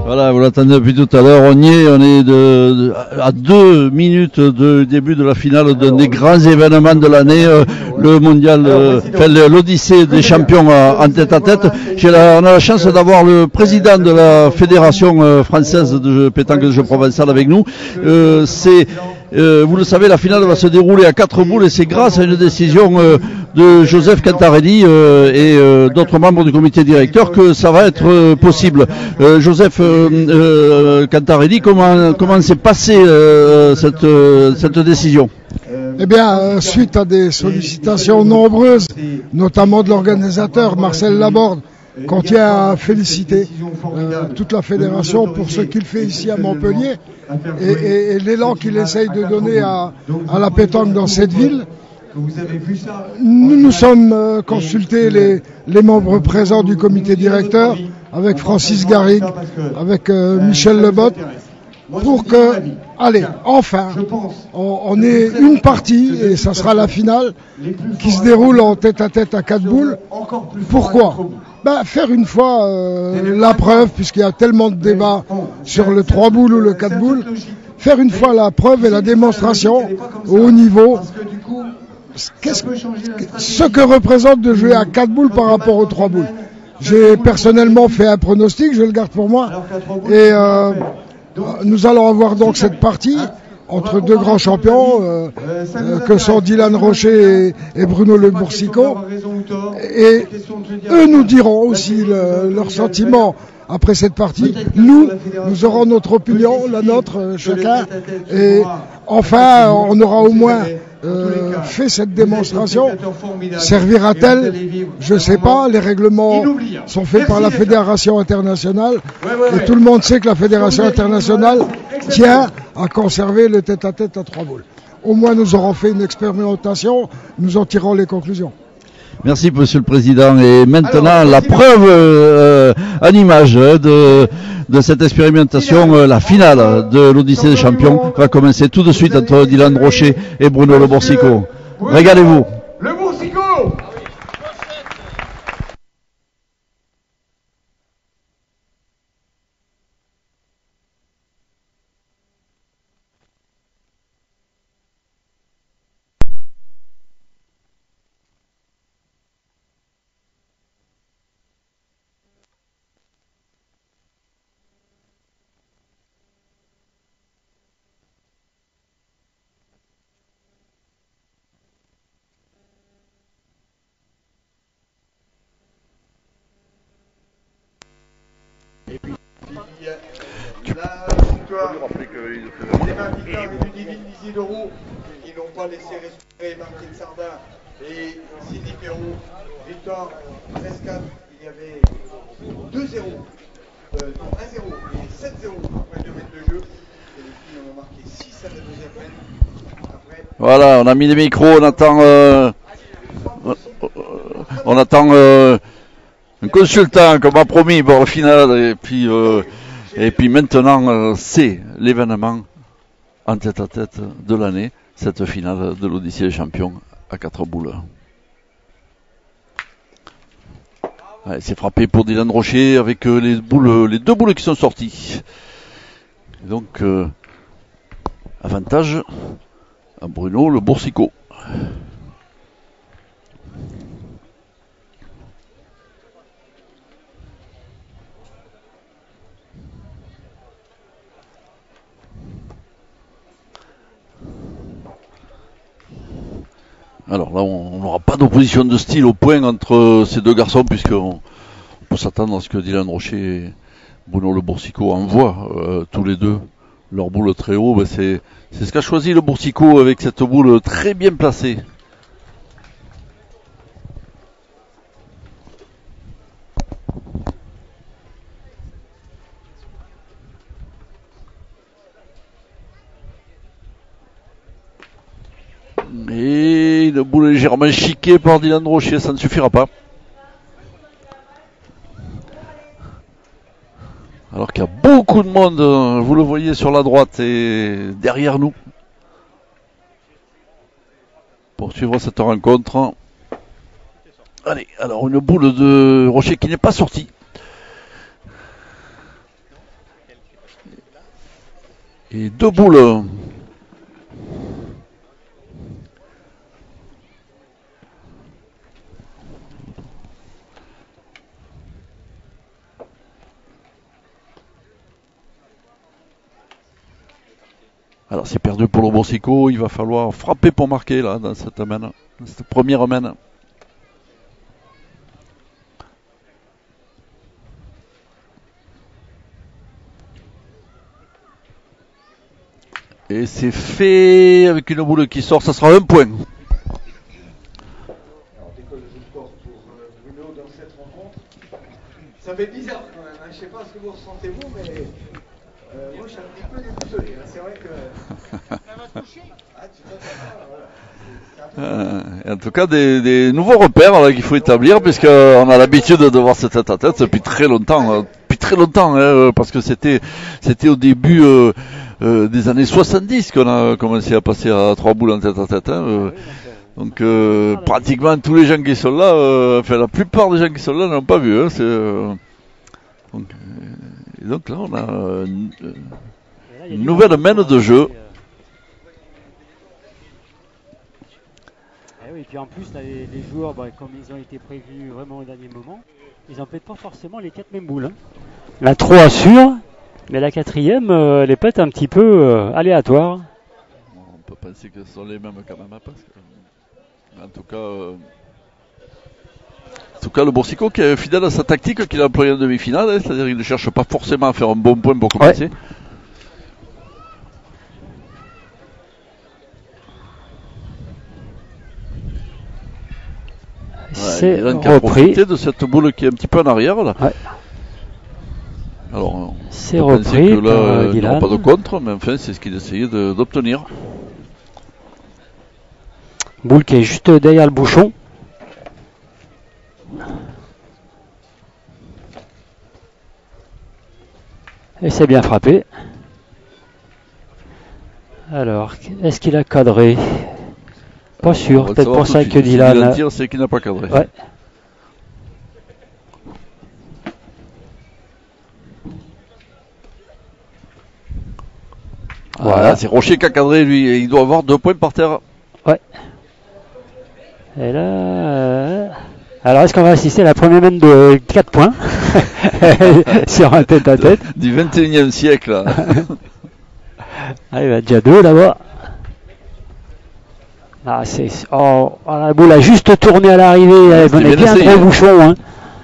Voilà, vous l'attendez depuis tout à l'heure, on y est, on est à 2 minutes du début de la finale d'un des grands événements de l'année, le mondial, l'Odyssée des champions en tête à tête. On a la chance d'avoir le président de la fédération française de pétanque de jeu provençal avec nous. Vous le savez, la finale va se dérouler à 4 boules et c'est grâce à une décision de Joseph Cantarelli et d'autres membres du comité directeur que ça va être possible. Joseph Cantarelli, comment s'est passée cette décision? Eh bien, suite à des sollicitations nombreuses, notamment de l'organisateur Marcel Laborde, qu'on tient à féliciter toute la fédération pour ce qu'il fait ici à Montpellier et l'élan qu'il essaye de donner à la pétanque dans cette ville. Nous nous sommes consultés les membres présents du comité directeur avec Francis Garrigue, avec Michel Lebot, pour que, allez, enfin, on ait une partie, et ça sera la finale, qui se déroule en tête-à-tête à 4 boules. Pourquoi ? Faire une fois la preuve, puisqu'il y a tellement de débats sur le 3 boules ou le 4 boules, faire une fois la preuve et la démonstration au haut niveau, ce que représente de jouer à 4 boules par rapport aux 3 boules. J'ai personnellement fait un pronostic, je le garde pour moi, et nous allons avoir donc cette partie entre deux grands champions que sont Dylan Rocher et Bruno Le Boursicot, et eux nous diront aussi leurs sentiments après cette partie. Nous aurons notre opinion, la nôtre, chacun, et enfin on aura au moins fait cette démonstration. Servira-t-elle? Je ne sais pas, les règlements sont faits par la Fédération internationale et tout le monde sait que la Fédération internationale tient à conserver le tête-à-tête à 3 boules. Au moins nous aurons fait une expérimentation, nous en tirerons les conclusions. Merci Monsieur le Président. Et maintenant la preuve en image de cette expérimentation, la finale de l'Odyssée des champions va commencer tout de suite entre Dylan Rocher et Bruno Le Boursicot. Régalez-vous. Le Boursicot. Et puis, la victoire des Martins du Divine Isidoro qui n'ont pas laissé respirer Martine Sardin et Sylvie Perrault. Victoire 13-4, il y avait 2-0, 1-0 et 7-0 après 2 mètres de jeu. Et les filles ont marqué 6 à la deuxième mètre. Après, voilà, on a mis les micros, on attend un consultant comme a promis pour le final, et puis maintenant c'est l'événement en tête-à-tête de l'année, cette finale de l'Odyssée des champions à 4 boules. Ouais, c'est frappé pour Dylan Rocher avec les 2 boules qui sont sorties. Et donc avantage à Bruno Le Boursicot. Alors là, on n'aura pas d'opposition de style au point entre ces deux garçons, puisqu'on peut s'attendre à ce que Dylan Rocher et Bruno Le Boursicot envoient tous les deux leur boule très haut. C'est ce qu'a choisi Le Boursicot avec cette boule très bien placée. Et une boule légèrement chiquée par Dylan Rocher, ça ne suffira pas. Alors qu'il y a beaucoup de monde, vous le voyez sur la droite et derrière nous, pour suivre cette rencontre. Allez, alors une boule de Rocher qui n'est pas sortie. Et 2 boules. Alors c'est perdu pour le Boursicot, il va falloir frapper pour marquer là dans cette première mène. Et c'est fait avec une boule qui sort, ça sera 1 point. Alors décolle le score pour Bruno dans cette rencontre. Ça fait bizarre quand même, hein. Je ne sais pas ce que vous ressentez vous, mais moi je suis un petit peu déboussolé. Hein. C'est vrai que... Ça va te coucher. Ah, tu vois, voilà. En tout cas, des nouveaux repères qu'il faut établir, puisqu'on a l'habitude de voir cette tête à tête depuis très longtemps. Parce que c'était au début des années 70 qu'on a commencé à passer à 3 boules en tête à tête. Donc pratiquement tous les gens qui sont là, la plupart des gens qui sont là n'ont pas vu. Donc là, on a une nouvelle mène de jeu. Et puis en plus, là, les joueurs, comme ils ont été prévenus vraiment au dernier moment, ils n'en pètent pas forcément les 4 mêmes boules. Hein. La 3 sûre, mais la 4e, elle est peut-être un petit peu aléatoire. On peut penser que ce sont les mêmes quand même, parce que, en tout cas, le Boursicot qui est fidèle à sa tactique qu'il a employée en demi-finale, c'est-à-dire qu'il ne cherche pas forcément à faire un bon point pour commencer. Ouais. C'est qui a profité de cette boule qui est un petit peu en arrière là. Ouais. Alors, c'est repris que là, il n'aura pas de contre, mais enfin, c'est ce qu'il essayait d'obtenir. Boule qui est juste derrière le bouchon. Et c'est bien frappé. Alors, est-ce qu'il a cadré? Pas sûr, peut-être pour ça que Dylan. C'est qu'il n'a pas cadré. Ouais. Voilà, c'est Rocher qui a cadré, lui, et il doit avoir 2 points par terre. Ouais. Et là. Alors, est-ce qu'on va assister à la première mène de 4 points sur un tête à tête du 21e siècle. Là. Ah, il va déjà 2 là-bas. Ah, la boule a juste tourné à l'arrivée, elle venait bien gros bouchon. Hein.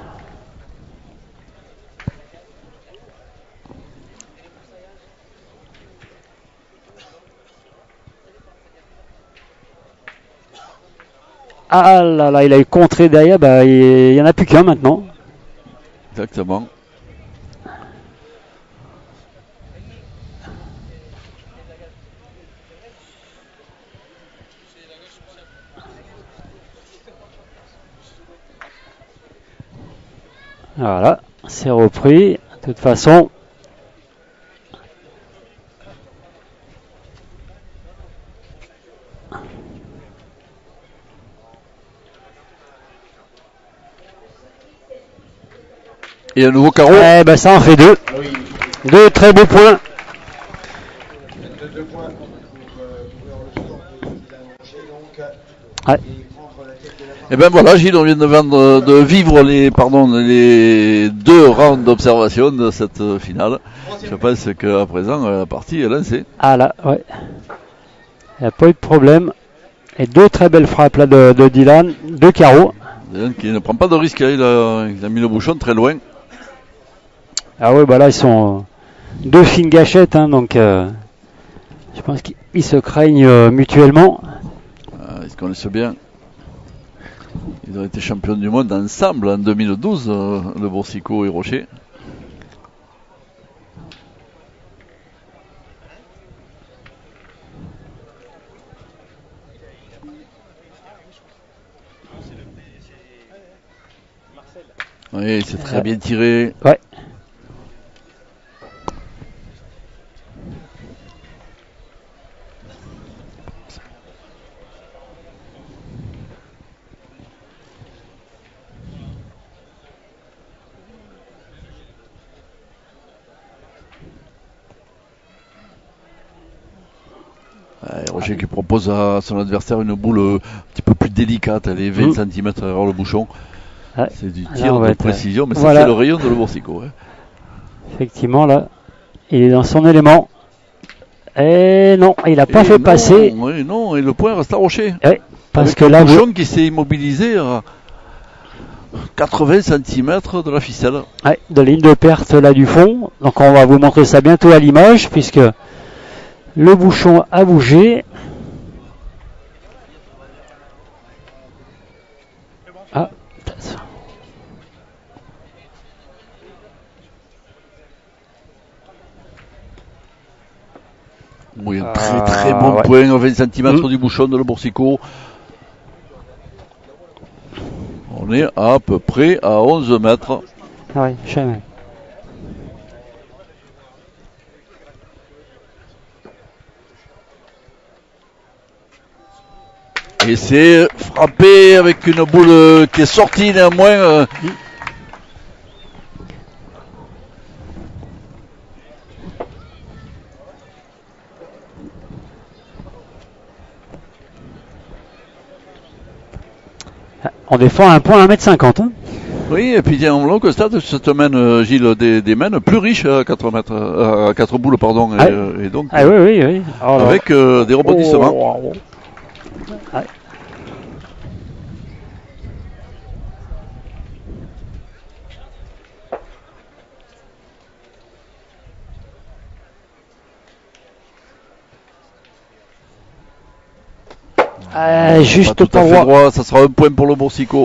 Ah là, il a eu contré derrière, il n'y en a plus qu'un maintenant. Exactement. Voilà, c'est repris. De toute façon, et un nouveau carreau. Ça en fait 2. Oui. 2 très beaux points. 2 points pour ouvrir le score de Dylan Rocher, donc. Ouais. Et ben voilà, Gilles, on vient de vivre les 2 rounds d'observation de cette finale. Je pense qu'à présent, la partie est lancée. Ah là, ouais. Il n'y a pas eu de problème. Et 2 très belles frappes là de Dylan. 2 carreaux. Dylan qui ne prend pas de risque, hein. Il a mis le bouchon très loin. Ah ouais, là, ils sont 2 fines gâchettes, hein, donc je pense qu'ils se craignent mutuellement. Ils se connaissent bien. Ils ont été champions du monde ensemble en 2012, le Boursicot et Rocher. Oui, c'est très bien tiré. Ouais. Roger qui propose à son adversaire une boule un petit peu plus délicate, elle est 20 cm derrière le bouchon. C'est du tir de précision, mais ça c'est le rayon de Le Boursicot. Effectivement, là, il est dans son élément. Et non, il n'a pas fait passer. Oui, non, et le point reste à Rocher. Parce que là, le bouchon qui s'est immobilisé à 80 cm de la ficelle. De ligne de perte là du fond. Donc on va vous montrer ça bientôt à l'image, puisque le bouchon a bougé. Oui, un très bon point, 20 cm du bouchon de Le Boursicot. On est à peu près à 11 mètres. Oui, jamais. Et c'est frappé avec une boule qui est sortie néanmoins. On défend un point à 1m50. Oui, et puis on constate cette mène, Gilles, des mènes plus riches à 4 mètres, à 4 boules, pardon. Et donc, oui. Avec des rebondissements. Juste pas droit, ça sera un point pour Le Boursicot.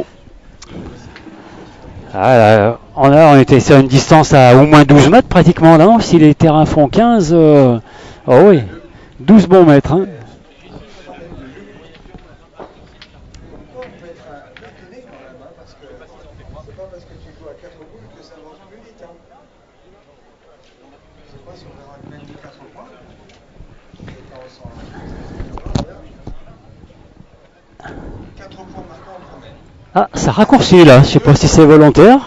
On était sur une distance à au moins 12 mètres pratiquement, non? Si les terrains font 15, oui, 12 bons mètres. Hein. Ça raccourcit là, je sais pas si c'est volontaire.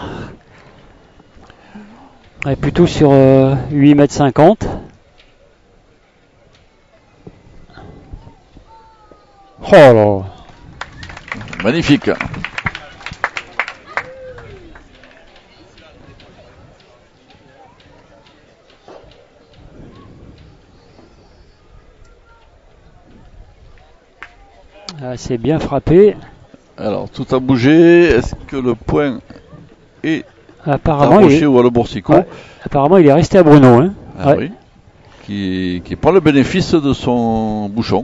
Plutôt sur 8,50 m. Oh là. Magnifique. C'est bien frappé. Alors, tout a bougé. Est-ce que le point est accroché ou à Le Boursicot? Apparemment, il est resté à Bruno. Hein. Oui. Qui prend le bénéfice de son bouchon.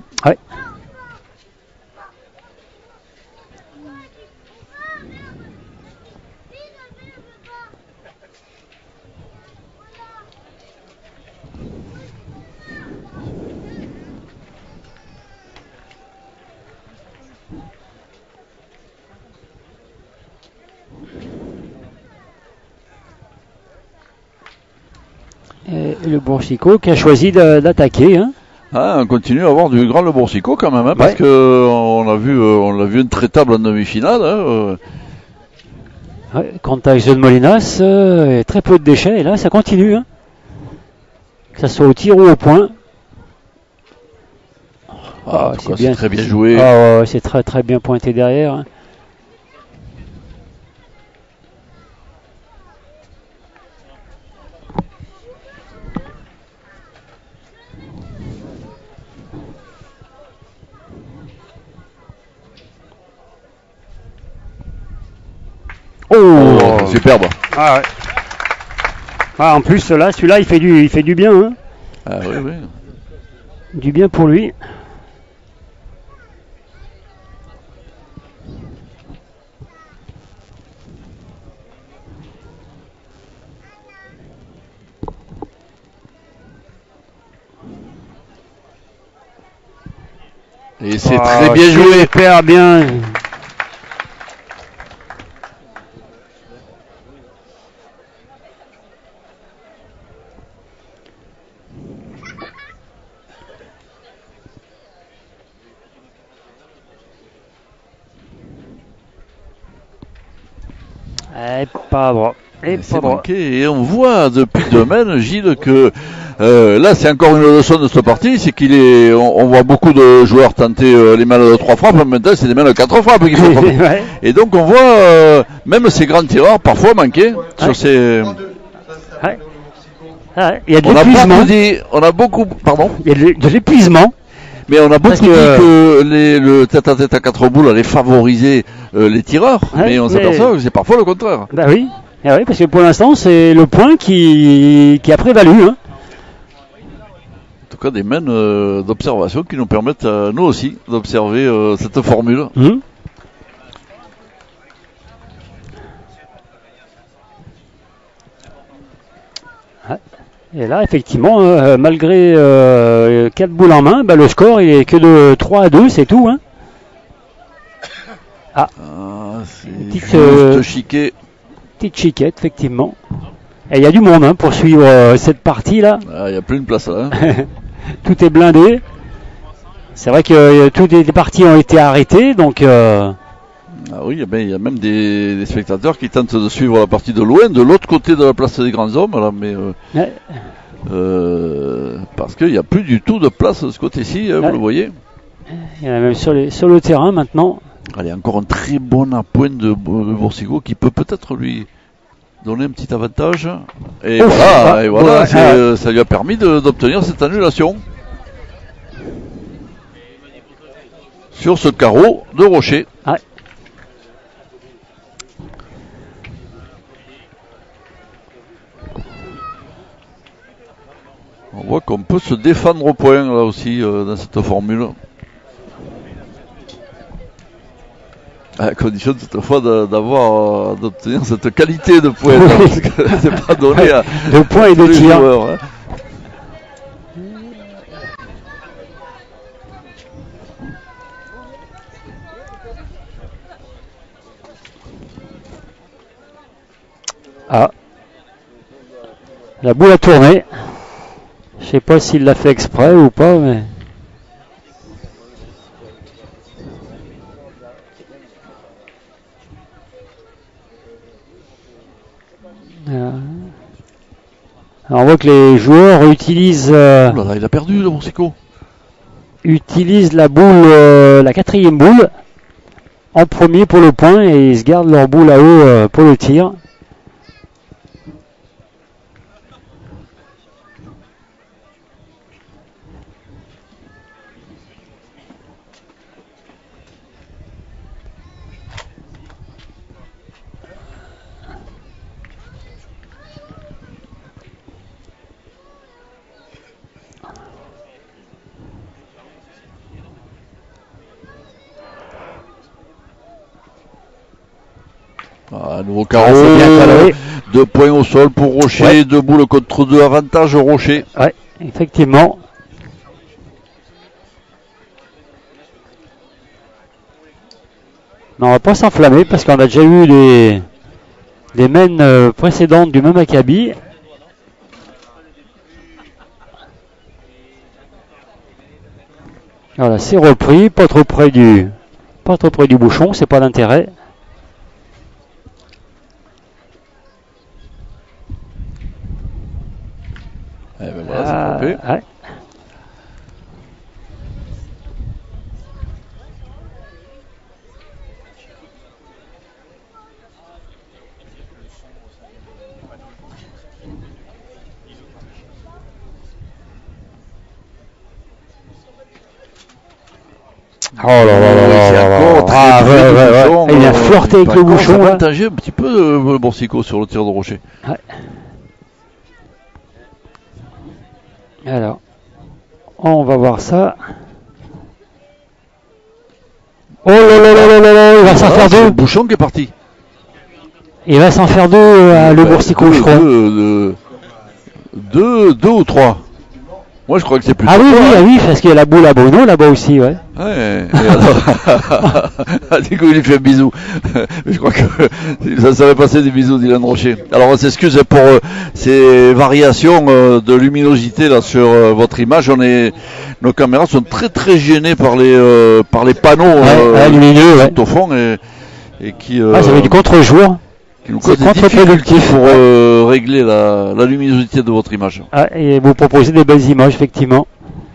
Et le Boursicot qui a choisi d'attaquer. Hein. On continue à avoir du grand Le Boursicot quand même, parce que on l'a vu intraitable en demi-finale. Contact Jean Molinas, très peu de déchets, et là ça continue. Hein. Que ce soit au tir ou au point. C'est très bien joué. C'est très très bien pointé derrière. Hein. Superbe. En plus, celui-là, il fait du bien. Hein. Oui. Du bien pour lui. Et c'est très bien joué. Super bien. Pas Et c'est manqué. Et on voit depuis demain, Gilles, que là c'est encore une leçon de cette partie, c'est on voit beaucoup de joueurs tenter les mains de 3 frappes, maintenant c'est des mains de 4 frappes qu'il faut frapper. Ouais. Et donc on voit même ces grands tireurs parfois manquer sur ces... Ouais. Ouais. Il y a de l'épuisement. On a beaucoup, pardon. Il y a de l'épuisement. Mais on a beaucoup dit que le tête-à-tête à 4 boules allait favoriser les tireurs, mais on s'aperçoit que c'est parfois le contraire. Bah oui. Ah oui, parce que pour l'instant, c'est le point qui a prévalu. Hein. En tout cas, des mains d'observation qui nous permettent, nous aussi, d'observer cette formule. Et là, effectivement, malgré 4 boules en main, le score il est que de 3-2, c'est tout. Hein. C'est juste chiquet. Petite chiquette, effectivement. Et il y a du monde pour suivre cette partie-là. Il n'y a plus de place là. Tout est blindé. C'est vrai que toutes les parties ont été arrêtées, donc... Ah oui, il y a même des spectateurs qui tentent de suivre la partie de loin, de l'autre côté de la place des grands hommes, là, mais parce qu'il n'y a plus du tout de place de ce côté-ci, vous le voyez. Il y en a même sur le terrain maintenant. Allez, encore un très bon appoint de Boursico qui peut peut-être lui donner un petit avantage. Et voilà, ça lui a permis d'obtenir cette annulation. Sur ce carreau de rocher. Ouais. On voit qu'on peut se défendre au point là aussi dans cette formule. À condition toutefois d'obtenir cette qualité de point, parce que c'est pas donné à de points et de tirs. Joueurs, La boule a tourné. Je sais pas s'il l'a fait exprès ou pas, mais... Alors on voit que les joueurs utilisent... il a perdu le Boursico. Utilisent la boule, la 4e boule, en premier pour le point, et ils se gardent leur boule à eux pour le tir. Nouveau carreau, 2 points au sol pour Rocher, 2 boules contre 2, avantage Rocher. Ouais, effectivement. Mais on va pas s'enflammer parce qu'on a déjà eu des mains précédentes du même acabit. Voilà, c'est repris, pas trop près du bouchon, c'est pas d'intérêt. Et ben voilà, c'est frappé. Ouais. Oh là là là là, il a flirté avec le bouchon. Il a avantagé un petit peu le Boursico sur le tir de Rocher. Ouais. Alors, on va voir ça. Oh là là là là là, il va s'en faire 2. C'est le bouchon qui est parti. Il va s'en faire 2 le Boursico, je crois. 2 ou 3. Moi je crois que c'est plus. Ah oui, parce qu'il y a la boule à Bruno là-bas aussi, ouais. Ouais, et alors, du coup il lui fait un bisou. Je crois que ça savait passer des bisous Dylan Rocher. Alors on s'excuse pour ces variations de luminosité là sur votre image. Nos caméras sont très très gênées par les panneaux lumineux, au fond et qui ça fait du contre-jour. qui nous cause des difficultés pour régler la luminosité de votre image. Ah, et vous proposez des belles images, effectivement.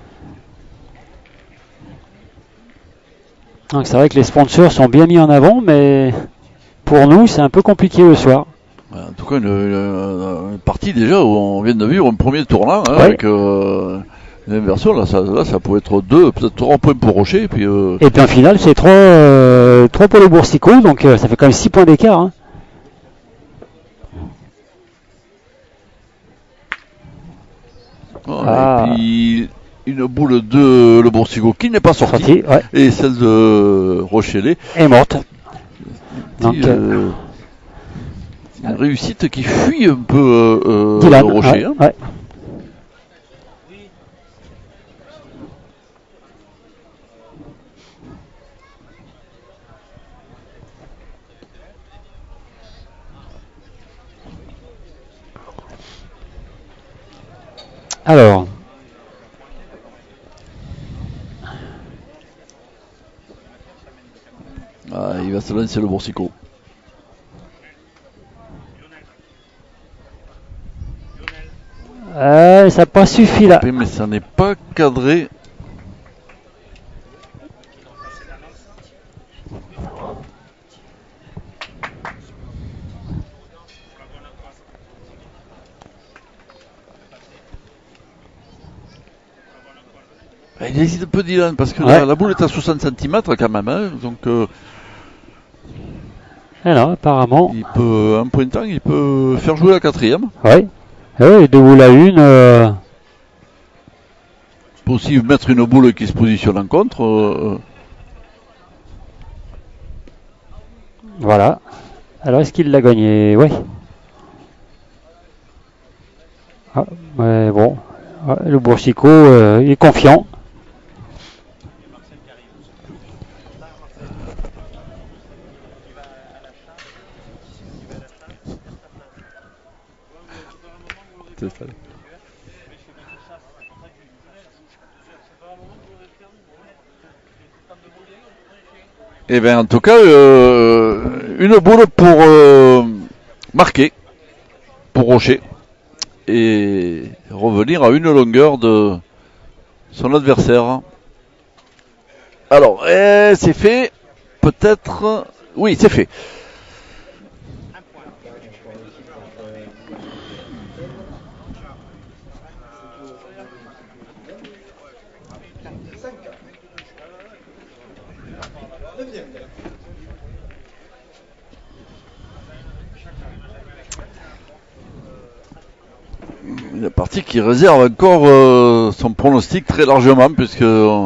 Donc c'est vrai que les sponsors sont bien mis en avant, mais pour nous, c'est un peu compliqué le soir. En tout cas, une partie déjà où on vient de vivre un premier tournant hein, ouais. avec l'inversion. Là, ça peut être 2, peut-être 3 points pour Rocher. Et puis en finale, c'est 3 pour le Boursicot, donc ça fait quand même 6 points d'écart. Hein. Et puis une boule de le Boursicot qui n'est pas sortie, ouais. Et celle de Rochelet est morte. Donc, une réussite qui fuit un peu Rocher. Ouais, hein. Ouais. Alors, il va se lancer le Boursicot. ça n'a pas suffi là. Mais ça n'est pas cadré. Il hésite un peu Dylan parce que la boule est à 60 cm quand même. Hein, donc, alors apparemment. Il peut, en pointant, il peut faire jouer la 4e. Oui. Oui, 2 boules à 1. Il peut aussi mettre une boule qui se positionne en contre. Voilà. Alors est-ce qu'il l'a gagné? Oui. Ah, ouais, bon. Le Boursicot il est confiant. Et bien en tout cas une boule pour marquer pour Rocher et revenir à une longueur de son adversaire. Alors c'est fait, peut-être, oui c'est fait. La partie qui réserve encore son pronostic très largement puisque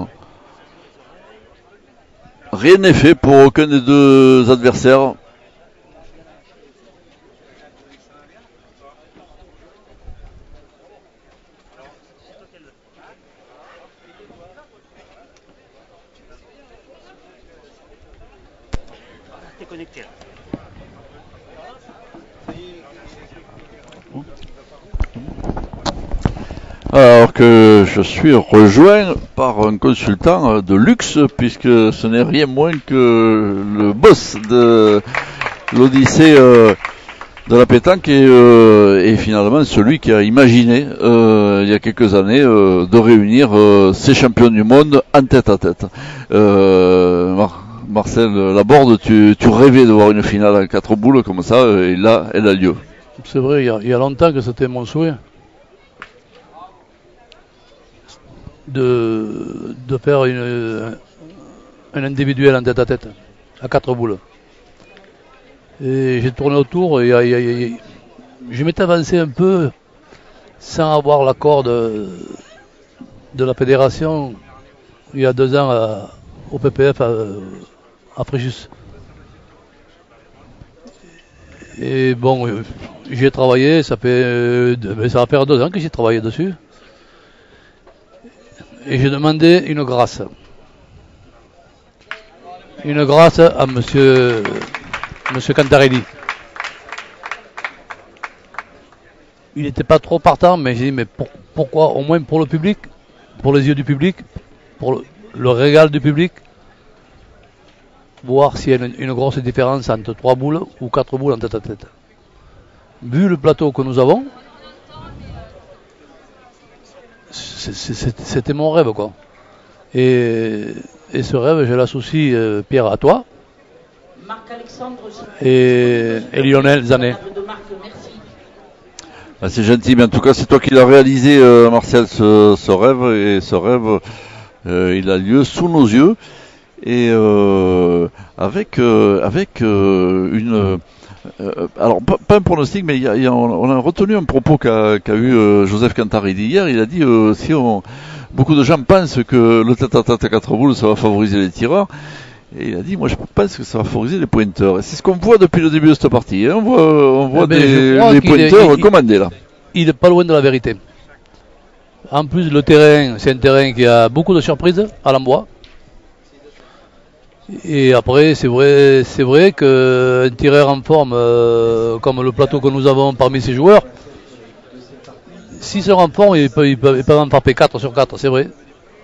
rien n'est fait pour aucun des deux adversaires. Alors que je suis rejoint par un consultant de luxe puisque ce n'est rien moins que le boss de l'Odyssée de la pétanque et finalement celui qui a imaginé il y a quelques années de réunir ces champions du monde en tête à tête. Marcel Laborde, tu rêvais de voir une finale à 4 boules comme ça et là elle a lieu. C'est vrai, il y a longtemps que c'était mon souhait. De faire un individuel en tête à tête à 4 boules. Et j'ai tourné autour et je m'étais avancé un peu sans avoir l'accord de la fédération il y a 2 ans au PPF à Fréjus. Et bon, j'ai travaillé, ça va faire 2 ans que j'ai travaillé dessus. Et j'ai demandé une grâce. Une grâce à monsieur Cantarelli. Il n'était pas trop partant, mais j'ai dit, mais pourquoi, au moins pour le public, pour les yeux du public, pour le régal du public, voir s'il y a une grosse différence entre 3 boules ou 4 boules en tête à tête. Vu le plateau que nous avons, c'était mon rêve, quoi. Et ce rêve, je l'associe, Pierre, à toi. Et Lionel Zanet. Ah, c'est gentil, mais en tout cas, c'est toi qui l'as réalisé, Marcel, ce rêve. Et ce rêve, il a lieu sous nos yeux. Et avec une... alors, pas un pronostic, mais on a retenu un propos qu'a eu Joseph Cantarelli hier. Il a dit, beaucoup de gens pensent que le tête-à-tête à 4 boules, ça va favoriser les tireurs. Et il a dit, moi je pense que ça va favoriser les pointeurs. Et c'est ce qu'on voit depuis le début de cette partie. Hein. On voit les pointeurs commandés là. Il n'est pas loin de la vérité. En plus, le terrain, c'est un terrain qui a beaucoup de surprises à l'embois. Et après, c'est vrai qu'un tireur en forme comme le plateau que nous avons parmi ces joueurs, s'ils sont en forme, ils peuvent en frapper 4 sur 4, c'est vrai.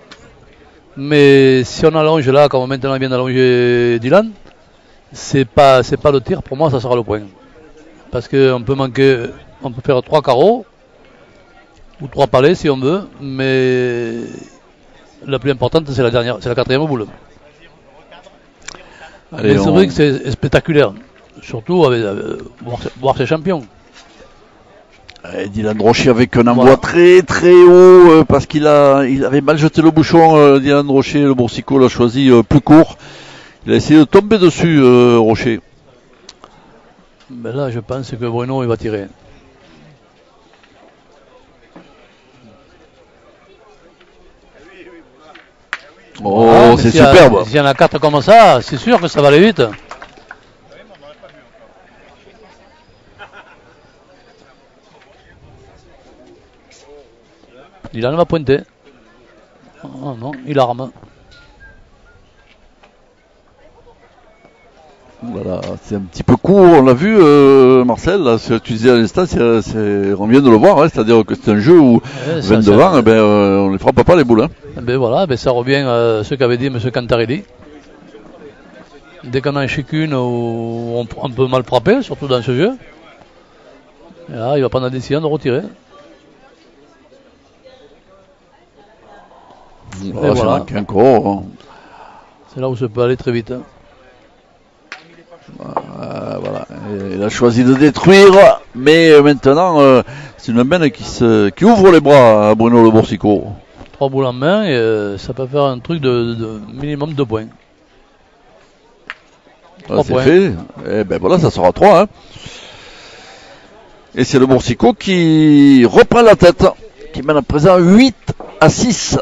Mais si on allonge là, comme maintenant on vient d'allonger Dylan, c'est pas le tir, pour moi ça sera le point. Parce qu'on peut faire 3 carreaux, ou 3 palets si on veut, mais la plus importante c'est la 4e boule. Allez, c'est vrai que c'est spectaculaire, surtout avec voir ces champions. Dylan Rocher avec un envoi très très haut parce qu'il avait mal jeté le bouchon. Dylan Rocher, le Boursicot l'a choisi plus court. Il a essayé de tomber dessus, Rocher. Ben là, je pense que Bruno il va tirer. Oh, c'est superbe. S'il y en a 4 comme ça, c'est sûr que ça va aller vite. Dylan va pointer. Oh non, il arme. Voilà, c'est un petit peu court, on l'a vu, Marcel, là, ce que tu disais à l'instant, on vient de le voir, hein, c'est-à-dire que c'est un jeu où 20 devant, on ne les frappe pas les boules. Hein. Voilà, ça revient à ce qu'avait dit M. Cantarelli. Dès qu'on en échec une, on peut mal frapper, surtout dans ce jeu. Et là, il va prendre la décision de retirer. Voilà. C'est là où ça peut aller très vite. Hein. Voilà. Il a choisi de détruire, mais maintenant c'est une main qui ouvre les bras à Bruno Le Boursicot. 3 boules en main et ça peut faire un truc de minimum 2 points. C'est fait. Et ben voilà, ça sera 3. Hein. Et c'est Le Boursicot qui reprend la tête, qui mène à présent 8-6.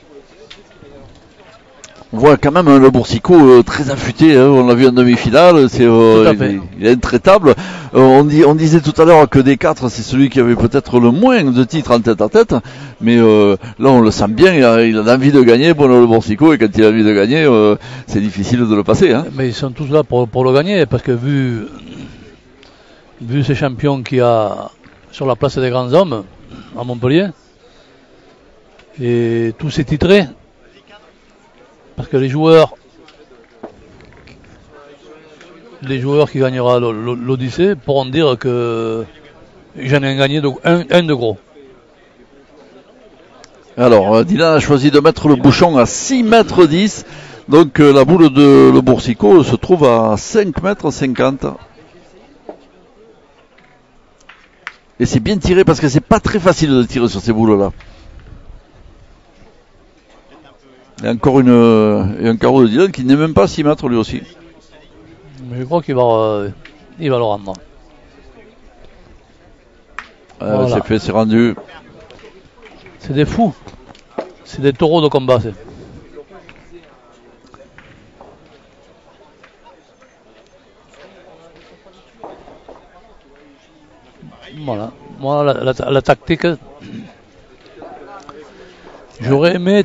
On voit quand même Le Boursicot très affûté, hein, on l'a vu en demi-finale, il est intraitable. On disait tout à l'heure que des 4, c'est celui qui avait peut-être le moins de titres en tête à tête, mais là on le sent bien, il a envie de gagner, Le Boursicot, et quand il a envie de gagner, c'est difficile de le passer. Hein. Mais ils sont tous là pour le gagner, parce que vu ces champions qu'il y a sur la place des grands hommes, à Montpellier, et tous ces titrés, parce que les joueurs qui gagnera l'Odyssée pourront dire que j'en ai gagné un de gros. Alors, Dylan a choisi de mettre le bouchon à 6,10 m. Donc la boule de Le Boursicot se trouve à 5,50 m. Et c'est bien tiré parce que c'est pas très facile de tirer sur ces boules-là. Il y a encore un carreau de Dylan qui n'est même pas à 6 mètres lui aussi. Mais je crois qu'il va le rendre. Voilà. C'est fait, c'est rendu. C'est des fous. C'est des taureaux de combat. Voilà la tactique. J'aurais aimé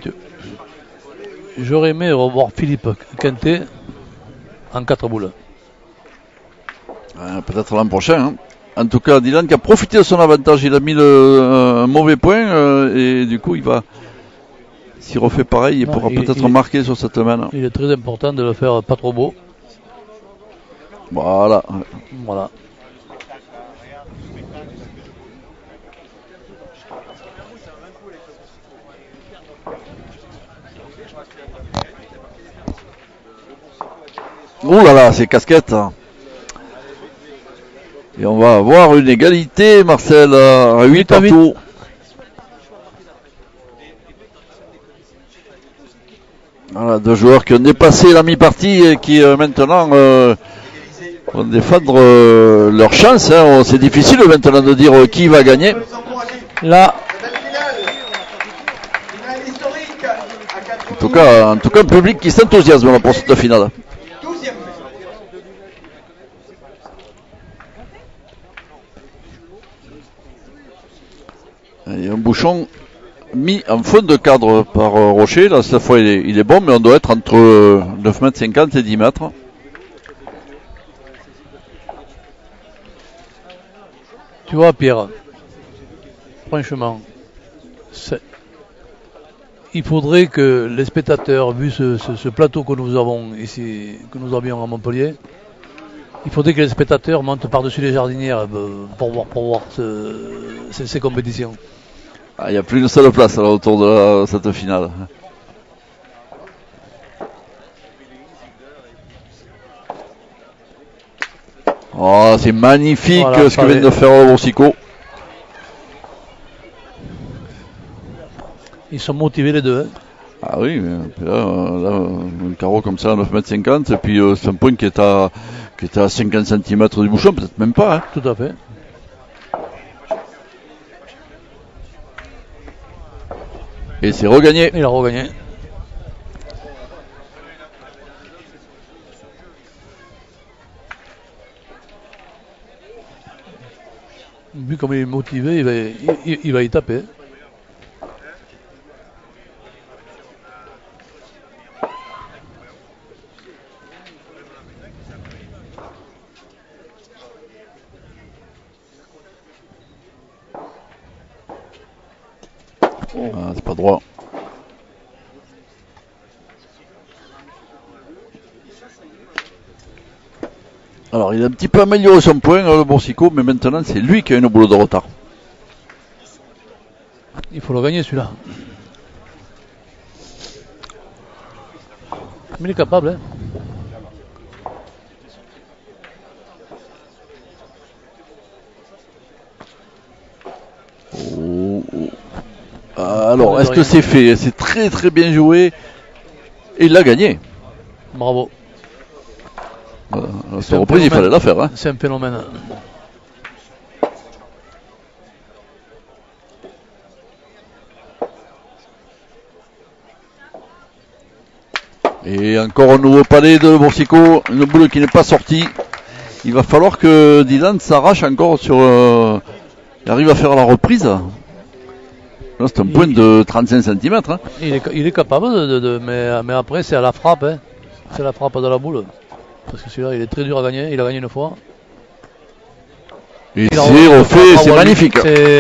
revoir Philippe Quintet en 4 boules. Peut-être l'an prochain. Hein. En tout cas, Dylan qui a profité de son avantage, il a mis un mauvais point et du coup, s'il refait pareil, il pourra peut-être marquer sur cette main. Il est très important de le faire pas trop beau. Voilà. Voilà. Ouh là là, c'est casquette. Et on va avoir une égalité, Marcel, à 8 partout. Voilà, deux joueurs qui ont dépassé la mi-partie et qui maintenant vont défendre leur chance. Hein. C'est difficile maintenant de dire qui va gagner. Là. En tout cas, un public qui s'enthousiasme pour cette finale. Il y a un bouchon mis en fond de cadre par Rocher. Là, cette fois, il est bon, mais on doit être entre 9,50 m et 10 mètres. Tu vois, Pierre, franchement, il faudrait que les spectateurs, vu ce plateau que nous avons ici, que nous avions à Montpellier, il faudrait que les spectateurs montent par-dessus les jardinières pour voir ces compétitions. Il n'y a plus une seule place là, autour de cette finale. Oh, c'est magnifique voilà, ce que vient de faire Boursico. Ils sont motivés les deux. Hein. Ah oui, mais là, un carreau comme ça à 9,50 m, et puis c'est un point qui est à 50 cm du bouchon, peut-être même pas. Hein. Tout à fait. Et c'est regagné. Il a regagné. Vu comme il est motivé, il va y taper. Ah, c'est pas droit. Alors, il a un petit peu amélioré son point, le Boursico, mais maintenant, c'est lui qui a une boule de retard. Il faut le gagner, celui-là. Mais il est capable, hein. Alors, est-ce que c'est fait? C'est très très bien joué. Et il l'a gagné. Bravo. Cette reprise, il fallait la faire. Hein. C'est un phénomène. Et encore un nouveau palais de Boursico. Une boule qui n'est pas sortie. Il va falloir que Dylan s'arrache encore sur... il arrive à faire la reprise. Là, c'est un point de 35 cm. Hein. Il est capable, mais après c'est à la frappe. Hein. C'est la frappe de la boule. Parce que celui-là, il est très dur à gagner. Il a gagné une fois. Et c'est refait, c'est magnifique.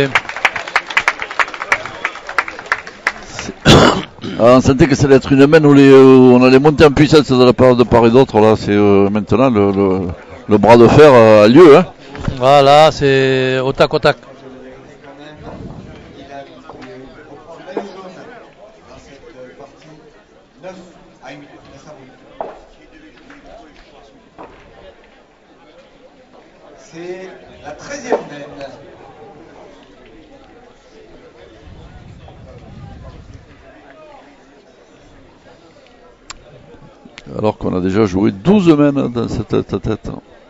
On sentait que ça allait être une main où on allait monter en puissance de la part de part et d'autre. Là, c'est maintenant le bras de fer a lieu. Hein. Voilà, c'est au tac au tac. C'est la 13e mène. Alors qu'on a déjà joué 12 mènes dans cette tête.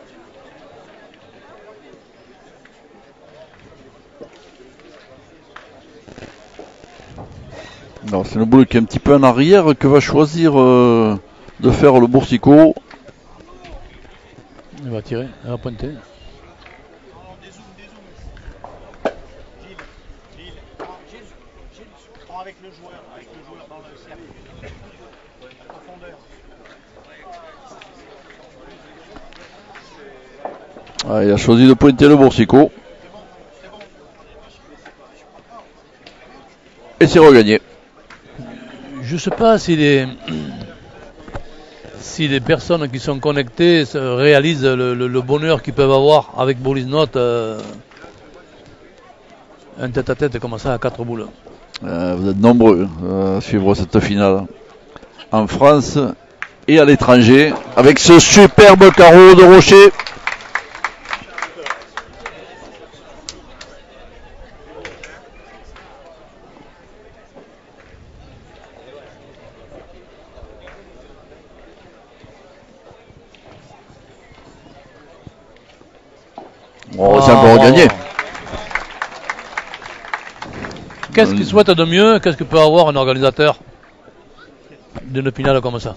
Alors c'est une boule qui est un petit peu en arrière que va choisir de faire le Boursico. Il va tirer, il va pointer. Avec le joueur dans le cercle. La profondeur. Ah, il a choisi de pointer le Boursico. Et c'est regagné. Je sais pas s'il est. si les personnes qui sont connectées réalisent le bonheur qu'ils peuvent avoir avec Boulis Note, un tête-à-tête comme ça à 4 boules. Vous êtes nombreux à suivre cette finale en France et à l'étranger avec ce superbe carreau de Rocher. C'est encore gagné. Qu'est-ce qu'il souhaite de mieux? Qu'est-ce que peut avoir un organisateur d'une finale comme ça?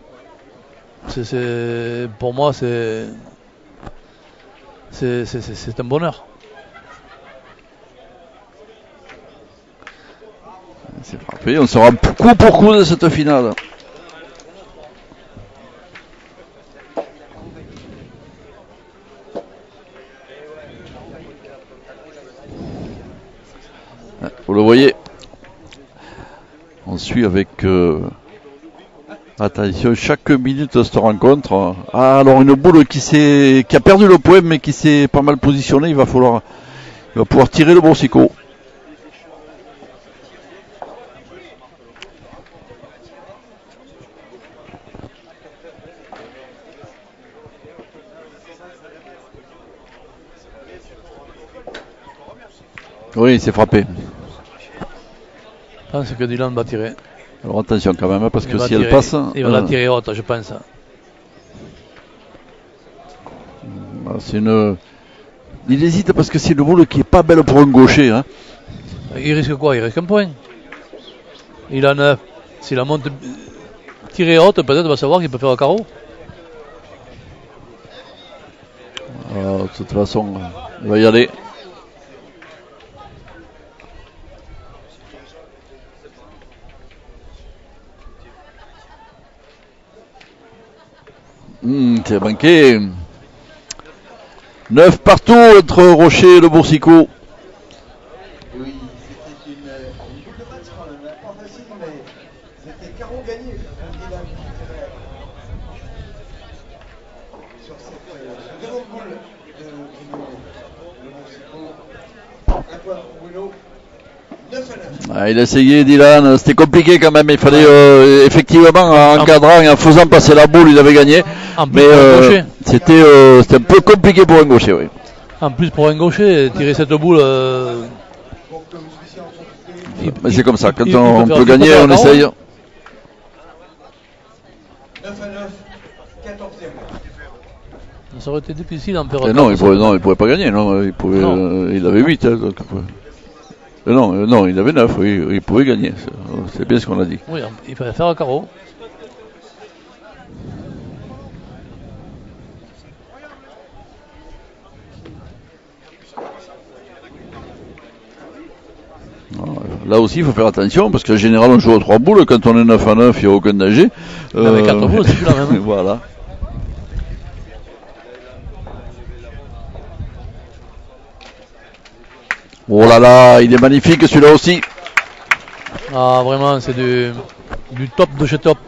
Pour moi, c'est un bonheur. C'est frappé. On sera coup pour coup de cette finale. Vous le voyez, on suit avec attention chaque minute de cette rencontre. Ah, alors une boule qui a perdu le point mais qui s'est pas mal positionnée, il va pouvoir tirer le Boursicot. Oui, il s'est frappé. Je pense que Dylan va tirer. Alors attention quand même, parce que si elle passe... Il va la tirer haute, je pense. C'est une... Il hésite parce que c'est une boule qui est pas belle pour un gaucher. Hein. Il risque quoi? Il risque un point. Il a 9. S'il la monte tirée haute, peut-être va savoir qu'il peut faire un carreau. Alors, de toute façon, il va y aller. C'est manqué. 9 partout entre Rocher et le Boursicot. Oui, c'était une boule de match quand même, pas facile, mais c'était carreau gagné. Sur cette seconde boule de Bruno, le Boursicot. Un point pour Bruno. 9 à 9. Ah, il a essayé Dylan, c'était compliqué quand même, il fallait effectivement en encadrant et en faisant passer la boule, il avait gagné. Mais c'était un peu compliqué pour un gaucher, oui. En plus pour un gaucher, tirer cette boule... c'est comme ça, quand on peut gagner, on essaye. 9 à 9, 14e. Ça aurait été difficile d'en faire. Non, il pouvait pas gagner, non, il avait 8. Hein, donc, non, il avait 9, oui, il pouvait gagner. C'est bien ce qu'on a dit. Oui, il fallait faire un carreau. Là aussi, il faut faire attention parce qu'en général, on joue à 3 boules. Quand on est 9 à 9, il n'y a aucun danger. Avec 4 boules, c'est plus la même. Voilà. Oh là là, il est magnifique celui-là aussi. Ah, vraiment, c'est du top de chez top.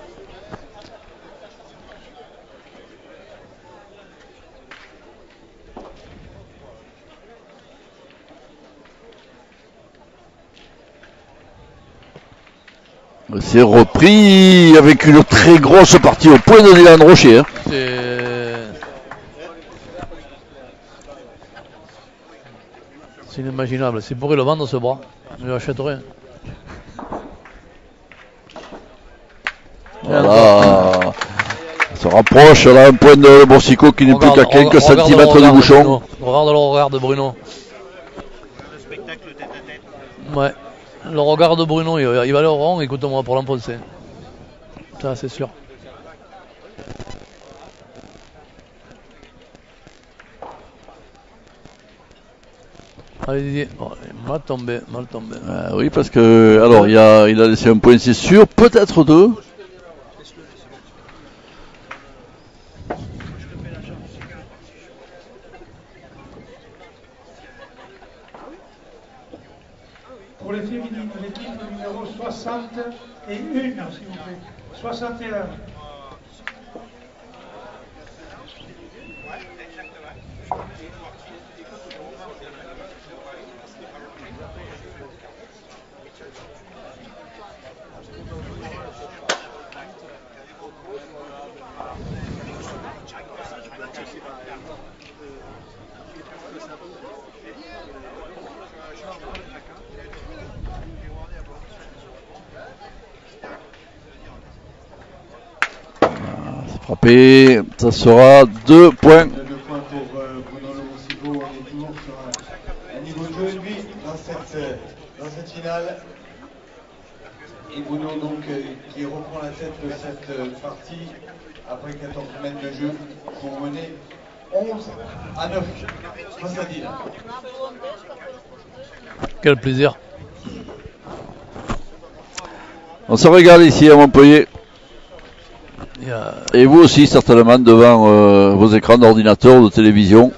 C'est repris avec une très grosse partie au point de Dylan Rocher. Hein. C'est inimaginable. S'il pourrait le vendre ce bras, je l'achèterais. Voilà. Ça se rapproche là, un point de Boursicot qui n'est plus qu'à quelques centimètres du bouchon. Regarde le regard de Bruno. Le spectacle tête à tête. Ouais. Le regard de Bruno, il va aller au rond, écoute-moi, pour l'enfoncer. Ça, c'est sûr. Allez Didier, oh, mal tombé. Oui, parce que alors il a laissé un point, c'est sûr, peut-être 2. Pour les féminines, l'équipe numéro 61, s'il vous plaît. 61. C'est frappé, ça sera 2 points. 2 points pour Bruno Lomosico. On est toujours sur un niveau de jeu élevé dans cette finale. Et Bruno donc qui reprend la tête de cette partie après 14 mètres de jeu pour mener 11-9 face à Dylan. Quel plaisir. On se régale ici à Montpellier. Et vous aussi certainement devant vos écrans d'ordinateur ou de télévision.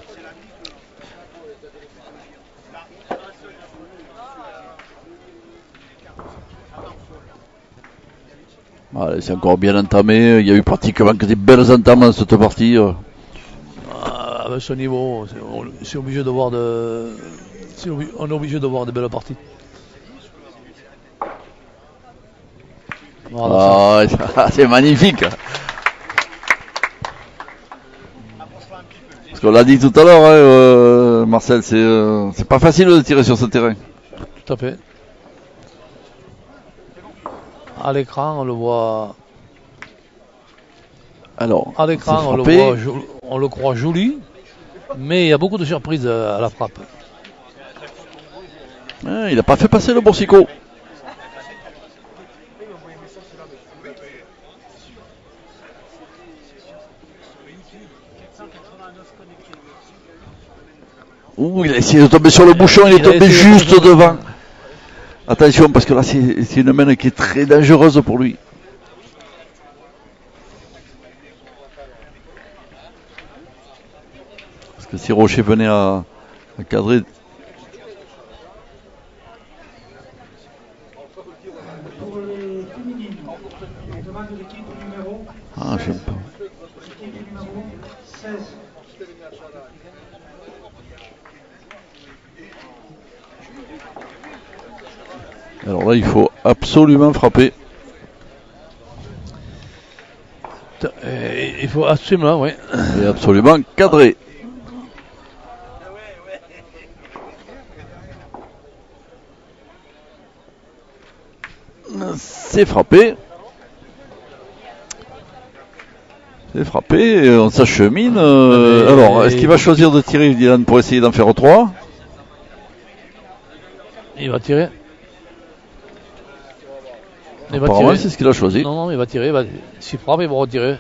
Allez, c'est encore bien entamé. Il y a eu pratiquement que des belles entames dans cette partie. À ce niveau, c'est obligé de voir on est obligé de voir des belles parties. Voilà, c'est magnifique. Parce qu'on l'a dit tout à l'heure, hein, Marcel, c'est pas facile de tirer sur ce terrain. Tout à fait. À l'écran, on le voit. Alors, à l'écran, on le croit joli, mais il y a beaucoup de surprises à la frappe. Il n'a pas fait passer le Boursicot. Il a essayé de tomber sur le bouchon, il est tombé juste devant. Attention, parce que là, c'est une main qui est très dangereuse pour lui. Parce que si Rocher venait à cadrer... Pour les féminines, on demande l'équipe numéro. Ah, j'aime pas. L'équipe numéro 16. Alors là, il faut absolument frapper. Il faut absolument, oui. Et absolument cadrer. C'est frappé. C'est frappé. Et on s'achemine. Alors, est-ce qu'il va choisir de tirer, Dylan, pour essayer d'en faire 3? Il va tirer. Apparemment, c'est ce qu'il a choisi. Non, il va tirer. S'il frappe, il va retirer.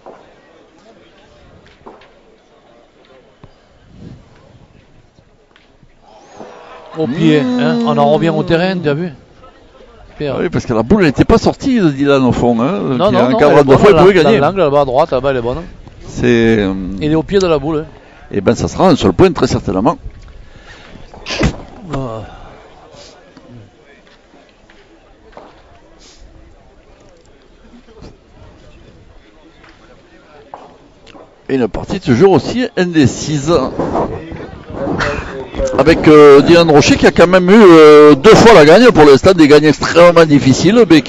Au pied, hein. On en revient au terrain, tu as vu? Oui, parce que la boule n'était pas sortie de Dylan au fond. Hein. Non, un cadre de fois, il pouvait gagner. L'angle là-bas à droite, là-bas, elle est bonne. Il est au pied de la boule. Hein. Et ben, ça sera un seul point, très certainement. Et une partie toujours aussi indécise. Avec Dylan Rocher qui a quand même eu 2 fois la gagne pour l'instant, des gagnes extrêmement difficiles, mais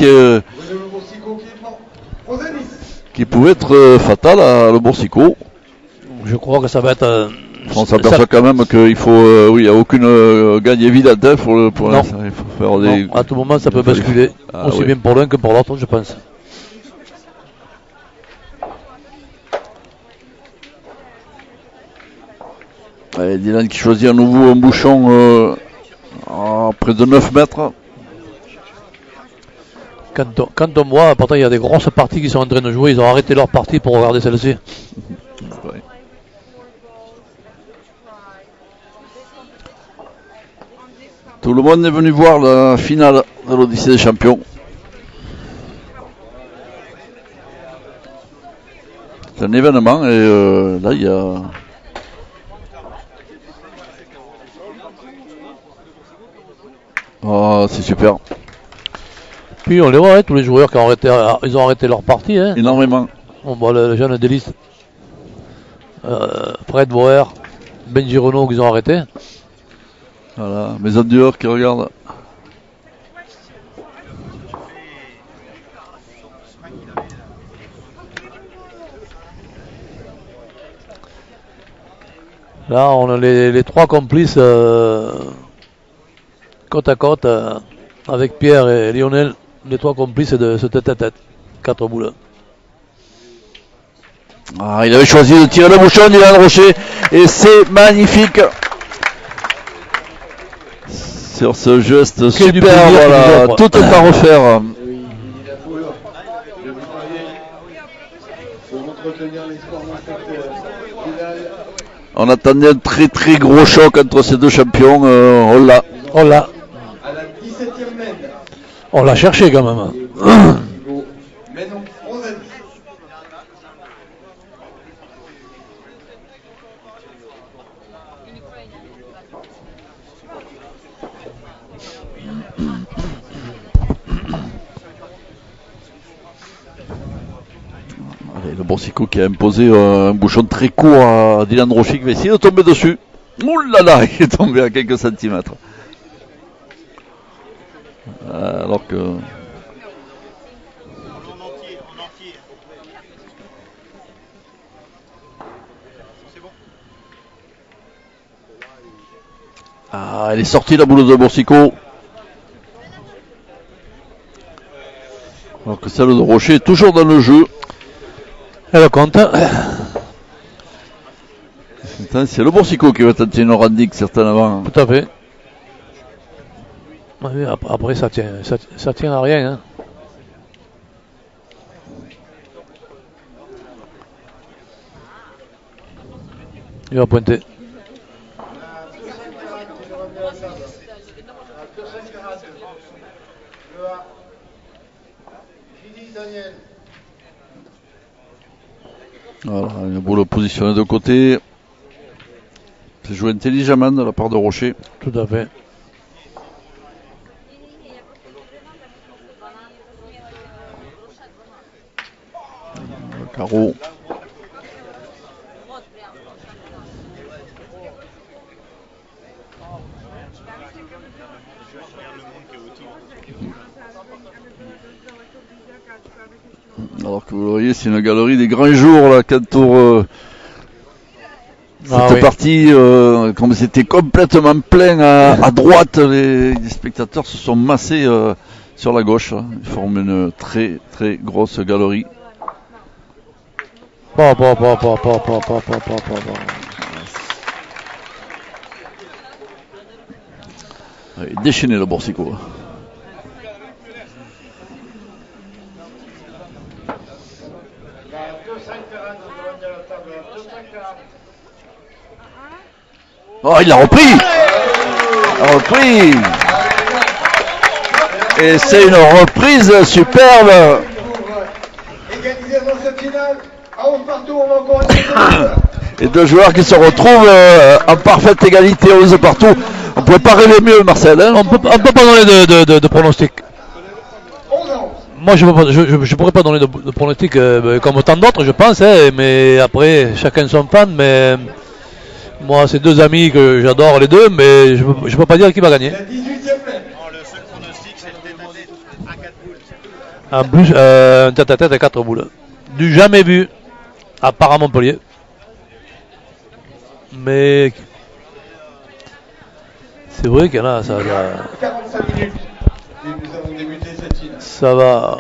qui pouvaient être fatales à le Boursicot. Je crois que ça va être. On s'aperçoit quand même qu'il faut, il n'y a aucune gagne évidente hein, pour l'instant. Il faut faire des. À tout moment, ça peut basculer, aussi bien pour l'un que pour l'autre, je pense. Allez, Dylan qui choisit à nouveau un bouchon à près de 9 mètres. Quand on voit, pourtant il y a des grosses parties qui sont en train de jouer, ils ont arrêté leur partie pour regarder celle-ci. Ouais. Tout le monde est venu voir la finale de l'Odyssée des champions. C'est un événement et là il y a... Oh, c'est super. Puis on les voit, hein, tous les joueurs qui ont arrêté leur partie. Hein. Énormément. On voit le jeune Delis, Fred Bauer, Benji Renault qu'ils ont arrêté. Voilà, Maison dehors qui regardent. Là, on a les 3 complices côte à côte avec Pierre et Lionel les 3 complices de ce tête-à-tête. 4 boules. Ah, il avait choisi de tirer le bouchon, Dylan Rocher, et c'est magnifique. Sur ce geste super, voilà, tout est à refaire. On attendait un très très gros choc entre ces deux champions. On l'a. On l'a cherché quand même. Allez, le Borsico qui a imposé un bouchon très court à Dylan Rocher qui va essayer de tomber dessus. Ouh là là, il est tombé à quelques centimètres. Alors que... Ah, elle est sortie la boule de Borsico. Alors que celle de Rocher est toujours dans le jeu. Elle compte. C'est le Borsico qui va tenter une randique certainement. Tout à fait. Oui, après ça tient à rien. Hein. Il va pointer. Voilà, une boule positionnée de côté. C'est joué intelligemment de la part de Rocher. Tout à fait. Le carreau. Alors que vous le voyez, c'est une galerie des grands jours là, qu'entoure cette partie. Comme c'était complètement plein à droite, les spectateurs se sont massés sur la gauche. Hein. Ils forment une très très grosse galerie. Déchaîné le Borsico. Oh, il l'a repris! Et c'est une reprise superbe! Égalisé dans cette finale, à 11 partout, on va encore et deux joueurs qui se retrouvent en parfaite égalité, 11 partout. On ne pouvait pas rêver mieux, Marcel. Hein, on peut pas donner de pronostic. Moi, je ne pourrais pas donner de pronostic comme tant d'autres, je pense. Hein, mais après, chacun son fan. Mais moi, c'est deux amis que j'adore les deux, mais je ne peux pas dire qui va gagner. Le seul pronostic, c'est le tête-à-tête à 4 boules. En plus, un tête-à-tête à 4 boules. Du jamais vu, à part à Montpellier. Mais c'est vrai qu'il y en a, ça va. 45 minutes et nous avons débuté cette finale. Ça va.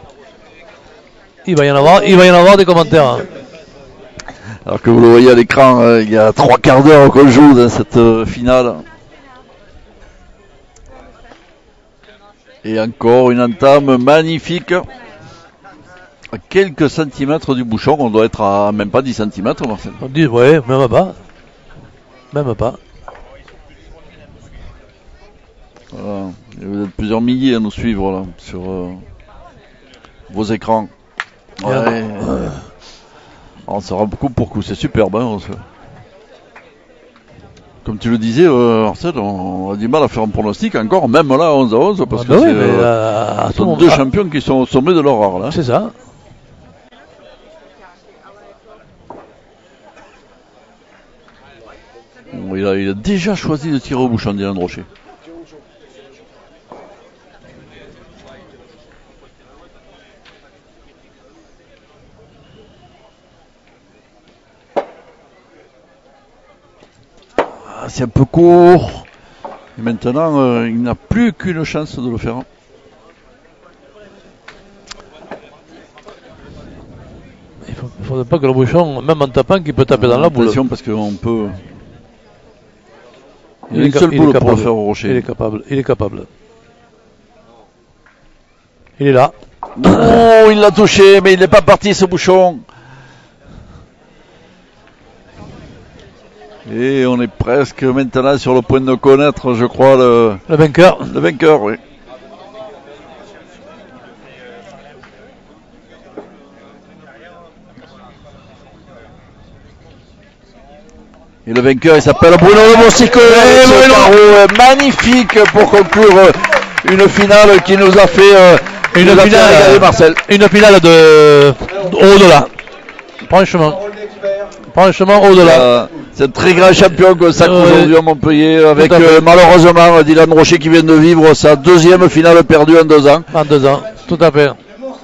Il va y en avoir des commentaires. Hein. Alors que vous le voyez à l'écran, il y a 3 quarts d'heure qu'on joue dans cette finale. Et encore une entame magnifique. À quelques centimètres du bouchon, on doit être à même pas 10 centimètres, Marcel. On dit, ouais, même pas. Même pas. Voilà. Et vous êtes plusieurs milliers à nous suivre là, sur vos écrans. Ouais. On sera coup pour coup, c'est superbe. Hein, comme tu le disais, Marcel, on a du mal à faire un pronostic encore, même là, 11-11, parce que c'est sont deux champions qui sont au sommet de leur art. Là. C'est ça. Bon, il a déjà choisi de tirer au bouchon, Dylan Rocher. C'est un peu court. Et maintenant, il n'a plus qu'une chance de le faire. ne faudrait pas que le bouchon, même en tapant, qu'il peut taper dans la boule. Attention parce qu'on peut... Il y a une seule boule pour le faire au rocher. Il est capable, il est capable. Il est là. Oh, il l'a touché, mais il n'est pas parti ce bouchon. Et on est presque maintenant sur le point de connaître, je crois, le vainqueur. Le vainqueur, oui. Et le vainqueur, il s'appelle Bruno Le Boursico. Magnifique pour conclure une finale qui nous a fait une finale, Marcel. Une finale de au-delà. Franchement, au-delà. C'est un très grand champion que ça aujourd'hui à Montpellier, avec malheureusement Dylan Rocher qui vient de vivre sa deuxième finale perdue en 2 ans. En 2 ans, tout à fait.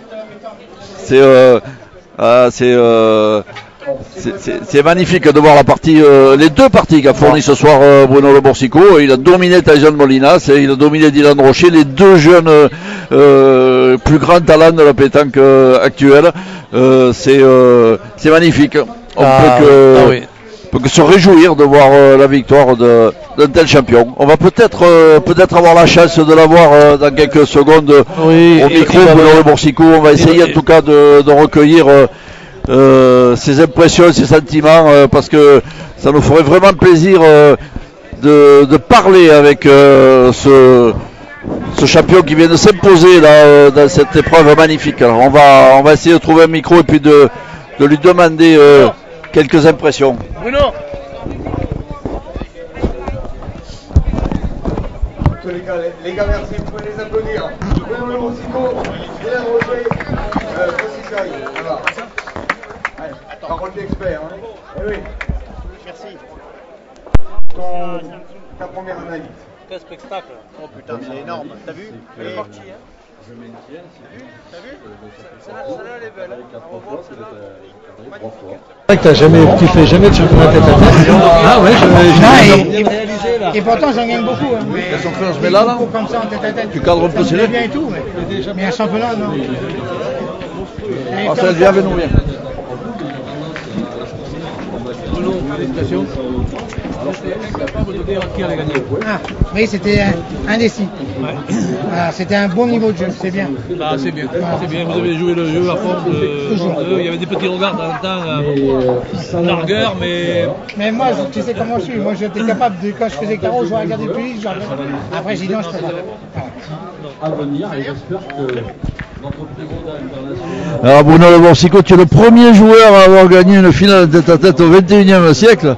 C'est magnifique de voir la partie, les 2 parties qu'a fourni ce soir Bruno Le Boursico. Il a dominé Tyson Molinas et il a dominé Dylan Rocher, les 2 jeunes plus grands talents de la pétanque actuelle. C'est magnifique. On peut que se réjouir de voir la victoire d'un tel champion. On va peut-être avoir la chance de l'avoir dans quelques secondes au micro Bruno Le Boursico. On va essayer en tout cas de recueillir ses impressions, ses sentiments, parce que ça nous ferait vraiment plaisir de parler avec ce champion qui vient de s'imposer là dans cette épreuve magnifique. Alors on va essayer de trouver un micro et puis de lui demander quelques impressions. Bruno. Les gars, merci, vous pouvez les applaudir. Bruno Le Boursico, Dylan Rocher, voilà. Parole d'expert, hein. Eh oui. Merci. Ta première analyse. Quel spectacle. Oh putain, c'est énorme. T'as vu? Elle est partie, hein. T'as vu? Celle-là, elle est belle. On va voir celle-là. Tu fais jamais de championnat tête à tête. Ah ouais, et pourtant j'en gagne beaucoup. Hein. Mais on se met là. Comme ça en tête à tête. Tu cadres un peu c'est bien et tout. Mais un championnat, non. Ça vient avec nous bien. Félicitations. Incapable de dire qui allait gagner. Oui, c'était indécis. Ouais. Voilà, c'était un bon niveau de jeu, c'est bien. Ah, c'est bien, c'est bien. Vous avez joué le jeu à fond de. Il y avait des petits regards dans le temps, largueur, mais. Mais moi, tu sais comment je suis. Moi, j'étais capable de, quand je faisais carreau, je regardais plus vite. Après, j'ai dit non, je peux pas. À venir, et j'espère que. Alors Bruno Le Boursico, tu es le premier joueur à avoir gagné une finale tête à tête au XXIe siècle.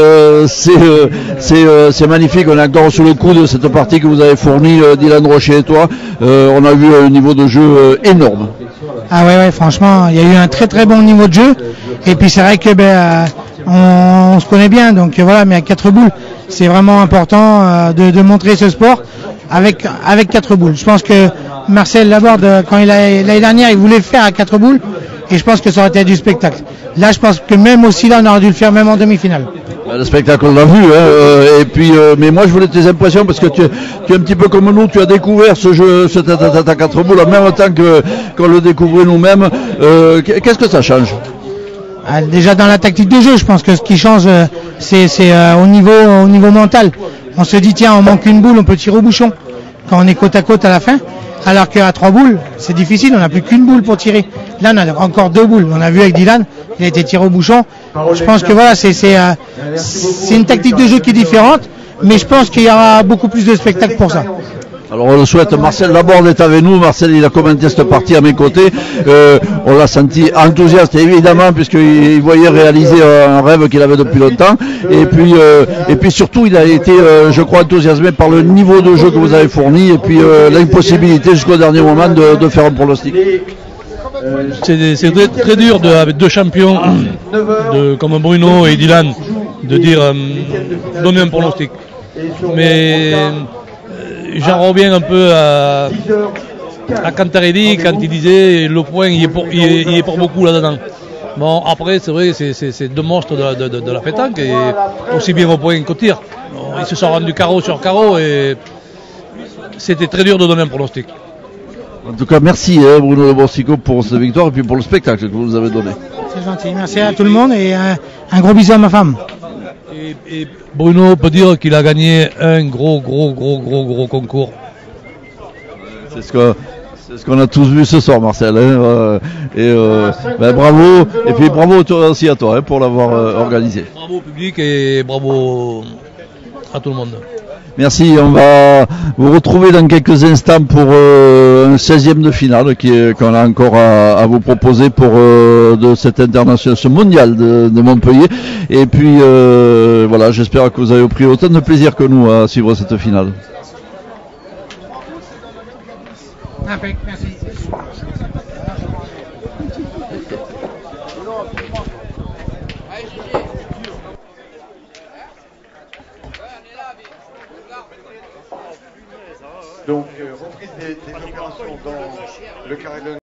C'est magnifique. On est encore sous le coup de cette partie que vous avez fournie, Dylan Rocher et toi. On a vu un niveau de jeu énorme. Ah ouais, franchement, il y a eu un très très bon niveau de jeu. Et puis c'est vrai que on se connaît bien, donc voilà. Mais à 4 boules, c'est vraiment important de montrer ce sport avec 4 boules. Je pense que Marcel Laborde, quand l'année dernière, il voulait le faire à 4 boules, et je pense que ça aurait été du spectacle. Là, je pense que même aussi là, on aurait dû le faire même en demi-finale. Le spectacle, on l'a vu, hein, et puis, mais moi, je voulais tes impressions, parce que tu es un petit peu comme nous, tu as découvert ce jeu, ce tête à 4 boules, en même temps qu'on le découvrait nous-mêmes. Qu'est-ce que ça change? Déjà dans la tactique de jeu, je pense que ce qui change, c'est au niveau mental. On se dit, tiens, on manque une boule, on peut tirer au bouchon, quand on est côte à côte à la fin. Alors qu'à 3 boules, c'est difficile, on n'a plus qu'une boule pour tirer. Là, on a encore 2 boules. On a vu avec Dylan, il a été tiré au bouchon. Je pense que voilà, c'est une tactique de jeu qui est différente, mais je pense qu'il y aura beaucoup plus de spectacles pour ça. Alors on le souhaite. Marcel Laborde est avec nous. Marcel, il a commenté cette partie à mes côtés. On l'a senti enthousiaste, évidemment, puisqu'il voyait réaliser un rêve qu'il avait depuis longtemps. Et puis surtout, il a été, je crois, enthousiasmé par le niveau de jeu que vous avez fourni, et puis l'impossibilité jusqu'au dernier moment de faire un pronostic. C'est très dur avec 2 champions comme Bruno et Dylan de dire donner un pronostic. Mais j'en reviens un peu à Cantarelli quand il disait le point il est pour beaucoup là-dedans. Bon, après c'est vrai, c'est 2 monstres de la pétanque, et aussi bien au point qu'au tir. Ils se sont rendus carreau sur carreau, et c'était très dur de donner un pronostic. En tout cas, merci Bruno Le Borsico pour cette victoire et puis pour le spectacle que vous nous avez donné. C'est gentil, merci à tout le monde et un gros bisou à ma femme. Et Bruno peut dire qu'il a gagné un gros concours. C'est ce qu'on a tous vu ce soir, Marcel. Bravo, et puis bravo aussi à toi pour l'avoir organisé. Bravo au public et bravo à tout le monde. Merci, on va vous retrouver dans quelques instants pour un 16e de finale qu'on a encore à vous proposer pour de cette international, ce mondial de Montpellier. Et puis voilà, j'espère que vous avez pris autant de plaisir que nous à suivre cette finale. Impec, merci. Donc, reprise des opérations dans le carré de